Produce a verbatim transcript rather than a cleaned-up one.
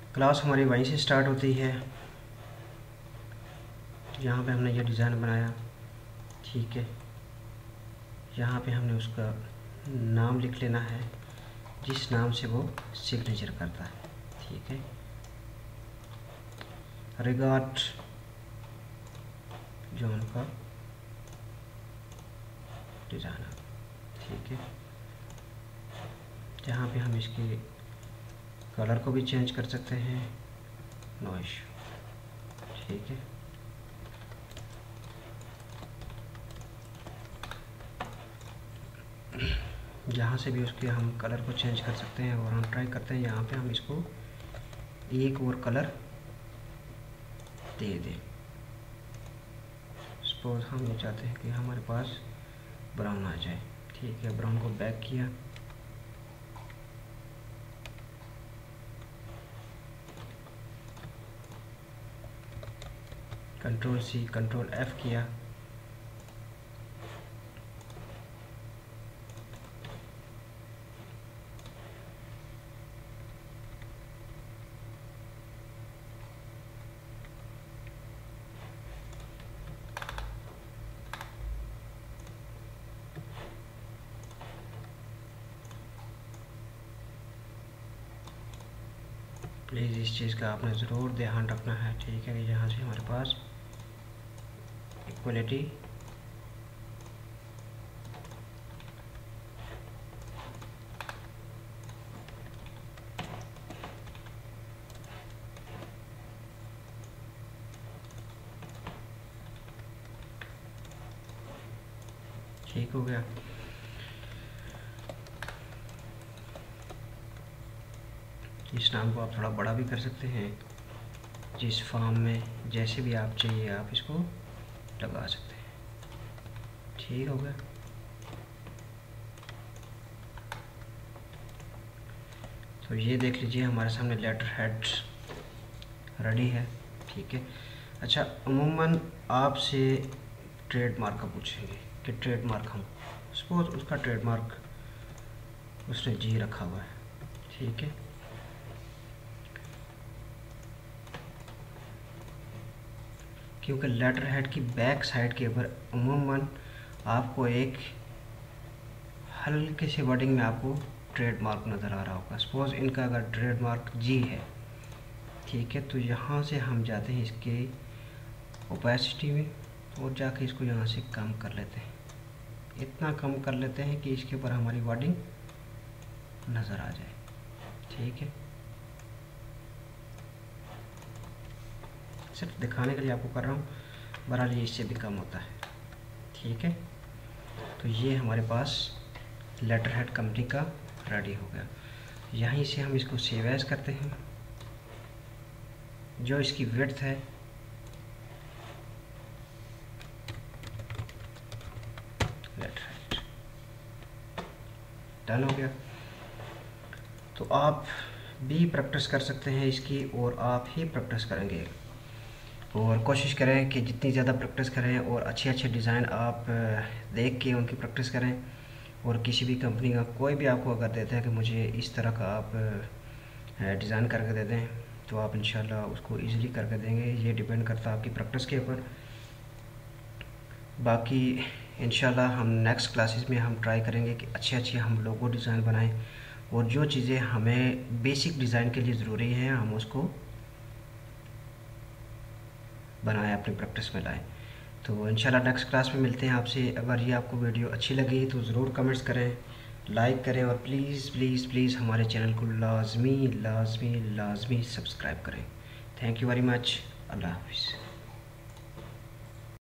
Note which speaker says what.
Speaker 1: Class हमारी वहीं से स्टार्ट होती है। यहाँ पे हमने ये डिज़ाइन बनाया, ठीक है। यहाँ पे हमने उसका नाम लिख लेना है जिस नाम से वो सिग्नेचर करता है, ठीक है। रिगार्ड जॉन का डिज़ाइनर, ठीक है। यहाँ पे हम इसके कलर को भी चेंज कर सकते हैं, नो इशू, ठीक है। यहाँ से भी उसके हम कलर को चेंज कर सकते हैं और हम ट्राई करते हैं यहाँ पे हम इसको एक और कलर दे दें। सपोज हम ये चाहते हैं कि हमारे पास ब्राउन आ जाए, ठीक है। ब्राउन को बैक किया, कंट्रोल सी कंट्रोल एफ किया, प्लीज़ इस चीज़ का आपने ज़रूर ध्यान रखना है, ठीक है। कि यहाँ से हमारे पास इक्वलिटी ठीक हो गया। इस नाम को आप थोड़ा बड़ा भी कर सकते हैं, जिस फॉर्म में जैसे भी आप चाहिए आप इसको लगा सकते हैं, ठीक हो गया। तो ये देख लीजिए हमारे सामने लेटर हेड रेडी है, ठीक है। अच्छा, अमूमन आपसे ट्रेडमार्क का पूछेंगे कि ट्रेडमार्क हम सपोज उसका ट्रेडमार्क उसने जी रखा हुआ है, ठीक है। क्योंकि लेटर हेड की बैक साइड के ऊपर अमूमन आपको एक हल्के से वर्डिंग में आपको ट्रेडमार्क नज़र आ रहा होगा। सपोज इनका अगर ट्रेडमार्क जी है, ठीक है, तो यहाँ से हम जाते हैं इसके ओपेसिटी में और जाके इसको यहाँ से कम कर लेते हैं, इतना कम कर लेते हैं कि इसके ऊपर हमारी वर्डिंग नज़र आ जाए, ठीक है। सिर्फ दिखाने के लिए आपको कर रहा हूँ, बहरहाल ये इससे भी कम होता है, ठीक है। तो ये हमारे पास लेटर हेड कंपनी का रेडी हो गया। यहीं से हम इसको सेव एज करते हैं। जो इसकी विड्थ है लेटर हेड डन हो गया। तो आप भी प्रैक्टिस कर सकते हैं इसकी और आप ही प्रैक्टिस करेंगे और कोशिश करें कि जितनी ज़्यादा प्रैक्टिस करें और अच्छे अच्छे डिज़ाइन आप देख के उनकी प्रैक्टिस करें। और किसी भी कंपनी का कोई भी आपको अगर देता है कि मुझे इस तरह का आप डिज़ाइन करके दे दें, तो आप इंशाल्लाह उसको इजीली करके देंगे। ये डिपेंड करता है आपकी प्रैक्टिस के ऊपर। बाकी इंशाल्लाह हम नेक्स्ट क्लासेस में हम ट्राई करेंगे कि अच्छे अच्छे हम लोगो डिज़ाइन बनाएं और जो चीज़ें हमें बेसिक डिज़ाइन के लिए ज़रूरी हैं हम उसको बनाएं, अपनी प्रैक्टिस में लाएं। तो इंशाल्लाह नेक्स्ट क्लास में मिलते हैं आपसे। अगर ये आपको वीडियो अच्छी लगी तो ज़रूर कमेंट्स करें, लाइक करें और प्लीज़ प्लीज़ प्लीज़ हमारे चैनल को लाजमी लाजमी लाजमी सब्सक्राइब करें। Thank you very much. अल्लाह हाफिज़।